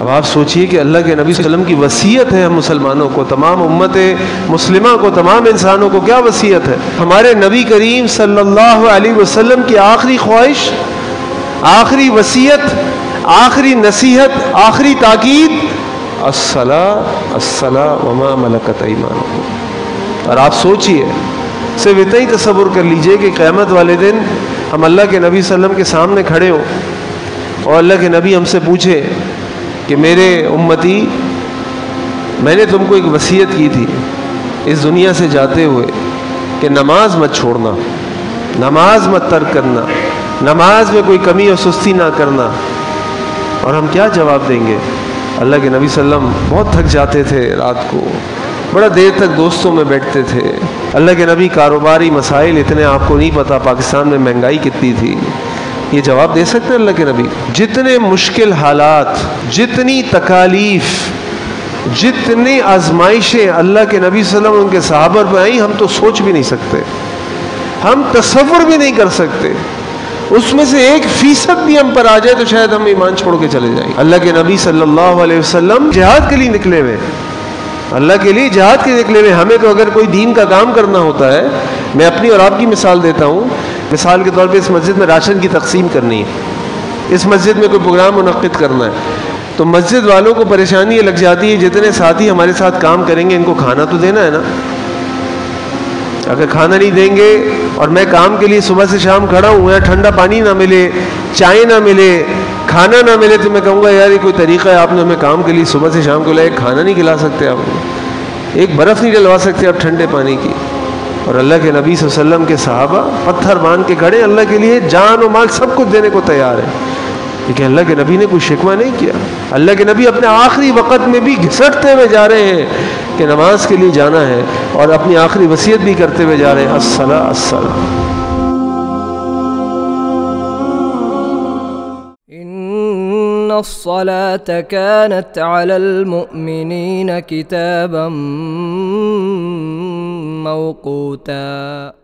اب آپ سوچئے کہ اللہ کے نبی صلی اللہ علیہ وسلم کی وصیت ہے ہم مسلمانوں کو، تمام امت مسلمہ کو، تمام انسانوں کو کیا وصیت ہے؟ ہمارے نبی کریم صلی اللہ علیہ وسلم کی آخری خواہش، آخری وصیت، آخری نصیحت، آخری تاکید، الصلاۃ الصلاۃ وما ملکت ایمانکم۔ اور آپ سوچئے، صرف اتنا ہی تصور کر لیجئے کہ قیامت والے دن ہم اللہ کے نبی صلی اللہ علیہ وسلم کے سامنے کھڑے ہوں اور اللہ کے نبی ہم سے پوچھے کہ میرے امتی، میں نے تم کو ایک وصیت کی تھی اس دنیا سے جاتے ہوئے کہ نماز مت چھوڑنا، نماز مت ترک کرنا، نماز میں کوئی کمی اور سستی نہ کرنا، اور ہم کیا جواب دیں گے؟ اللہ کے نبی صلی اللہ علیہ وسلم بہت تھک جاتے تھے، رات کو بڑا دیر تک دوستوں میں بیٹھتے تھے۔ اللہ کے نبی کاروباری مسائل اتنے آپ کو نہیں پتہ، پاکستان میں مہنگائی کتنی تھی، یہ جواب دے سکتے ہیں اللہ کے نبی؟ جتنے مشکل حالات، جتنی تکالیف، جتنی آزمائشیں اللہ کے نبی صلی اللہ علیہ وسلم ان کے صحابہ پہ آئیں، ہم تو سوچ بھی نہیں سکتے، ہم تصور بھی نہیں کر سکتے۔ اس میں سے 1% بھی ہم پر آ جائے تو شاید ہم ایمان چھوڑ کے چلے جائیں۔ اللہ کے نبی صلی اللہ علیہ وسلم جہاد کے لیے نکلے ہوئے، اللہ کے لیے جہاد کے نکلے ہوئے۔ ہمیں تو اگر کوئی دین کا کام کرنا ہوتا ہے، میں اپنی اور آپ کی مثال دیتا ہوں، مثال کے طور پہ اس مسجد میں راشن کی تقسیم کرنی ہے، اس مسجد میں کوئی پروگرام منعقد کرنا ہے، تو مسجد والوں کو پریشانی یہ لگ جاتی ہے جتنے ساتھی ہمارے ساتھ کام کریں گے ان کو کھانا تو دینا ہے نا۔ اگر کھانا نہیں دیں گے اور میں کام کے لیے صبح سے شام کھڑا ہوں، یا ٹھنڈا پانی نہ ملے، چائے نہ ملے، کھانا نہ ملے، تو میں کہوں گا یار یہ کوئی طریقہ ہے؟ آپ نے ہمیں کام کے لیے صبح سے شام کو لائے کھانا نہیں کھلا سکتے، آپ ایک برف نہیں ڈلوا سکتے آپ ٹھنڈے پانی کی؟ اور اللہ کے نبی صلی اللہ علیہ وسلم کے صحابہ پتھر باندھ کے کھڑے، اللہ کے لیے جان و مال سب کچھ دینے کو تیار ہے، لیکن اللہ کے نبی نے کوئی شکوہ نہیں کیا۔ اللہ کے نبی اپنے آخری وقت میں بھی گھسٹتے ہوئے جا رہے ہیں کہ نماز کے لیے جانا ہے، اور اپنی آخری وصیت بھی کرتے ہوئے جا رہے ہیں، الصلاۃ الصلاۃ۔ ان الصلاة كانت على المؤمنين كتابا موقوتا۔